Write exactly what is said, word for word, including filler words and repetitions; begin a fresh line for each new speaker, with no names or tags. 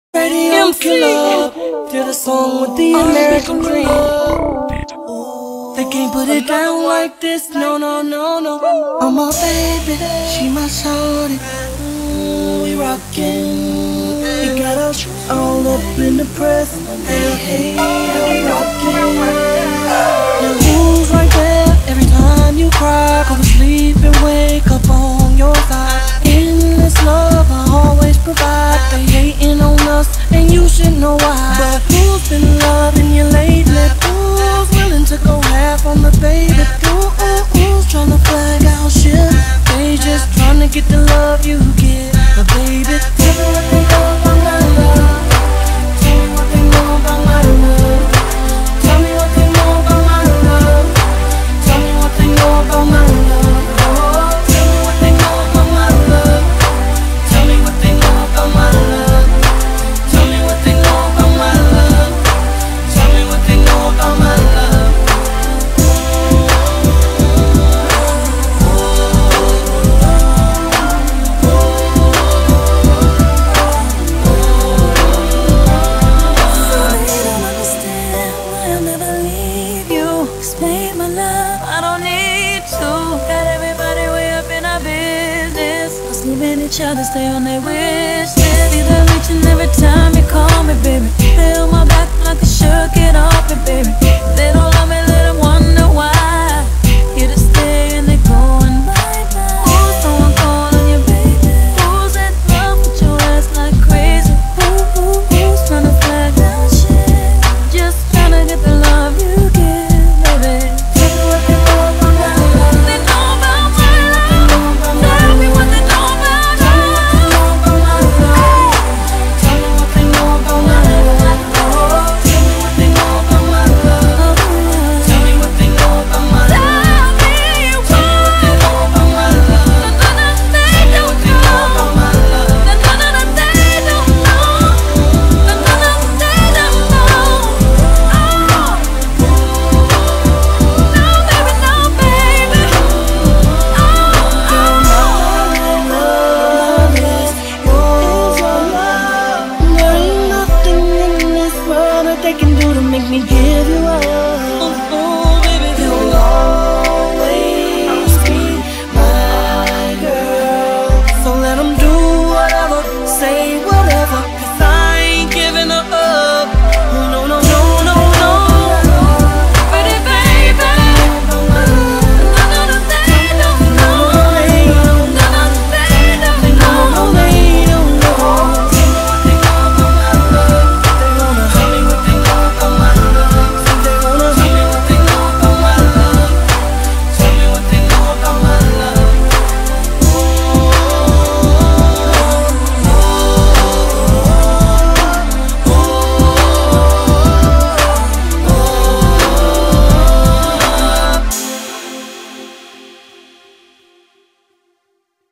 Radio killer, feel the song with the American dream. They can't put it down like this, no, no, no, no. I'm my baby, she my shorty. Mm, we rockin'. You got us all up in the press. Hey, hey, we rockin'. Now who's right there every time you cry? Go to sleep and wake up on your side. Endless love I always provide. They hating on us and you should know why. But who's been loving you lately? Who's willing to go half on the baby? Ooh, ooh, who's tryna flag out shit? They just tryna get the love you get. But baby, tell me what they know about my love. Tell me what they know about my love. Tell me what they know about my love. Tell me what they know about my love. Oh, tell me what they know about my love. Tell me what they know about my love. Tell me what they know about my love. Tell me what they know about my love. So they don't understand why I'll never leave you. Explain my love, I don't need to. Got everybody way up in our business. Us leaving each other, stay on their wish list. See them reaching every time you call me, baby. They on my back like a shirt, get off it, baby. They don't love me, let them wonder why. Here to stay and they going bye-bye. Who's someone calling you, baby? Who's in love with your ass like crazy? Who, who, who's tryna flag down shit? Just tryna get the love you give, baby. Tell me what they know about my love. They know about my love. Tell me what they know about my love. Tell me what they know about my love. Oh, tell me what they know about my love. Tell me what they know about my love. Tell me what they know about my love. They don't know about my love. They don't know. They don't they can do to make me give you up.